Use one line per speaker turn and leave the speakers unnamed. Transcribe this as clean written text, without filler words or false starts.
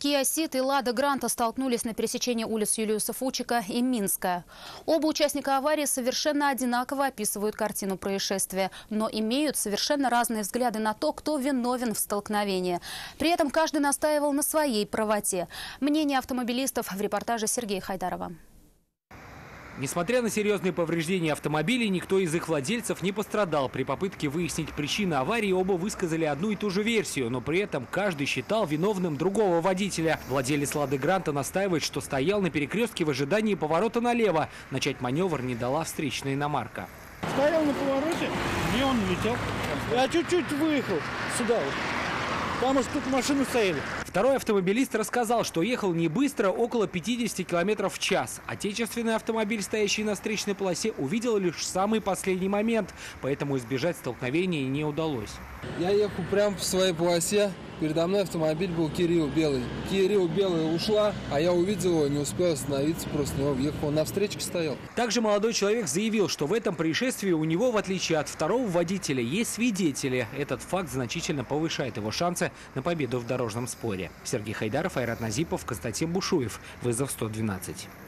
Kia Ceed и Lada Granta столкнулись на пересечении улиц Юлиуса Фучика и Минская. Оба участника аварии совершенно одинаково описывают картину происшествия, но имеют совершенно разные взгляды на то, кто виновен в столкновении. При этом каждый настаивал на своей правоте. Мнение автомобилистов в репортаже Сергея Хайдарова.
Несмотря на серьезные повреждения автомобилей, никто из их владельцев не пострадал. При попытке выяснить причины аварии оба высказали одну и ту же версию, но при этом каждый считал виновным другого водителя. Владелец Лады Гранта настаивает, что стоял на перекрестке в ожидании поворота налево. Начать маневр не дала встречная иномарка.
Стоял на повороте, и он летел. Я чуть-чуть выехал сюда вот. Там уж тут машины стояли.
Второй автомобилист рассказал, что ехал не быстро, около 50 км в час. Отечественный автомобиль, стоящий на встречной полосе, увидел лишь самый последний момент, поэтому избежать столкновения не удалось.
Я ехал прямо в своей полосе. Передо мной автомобиль был Кирилл белый. Кирилл белый ушла, а я увидел его, не успел остановиться, просто него въехал. Он на встречке стоял.
Также молодой человек заявил, что в этом происшествии у него, в отличие от второго водителя, есть свидетели. Этот факт значительно повышает его шансы на победу в дорожном споре. Сергей Хайдаров, Айрат Назипов, Константин Бушуев. Вызов 112.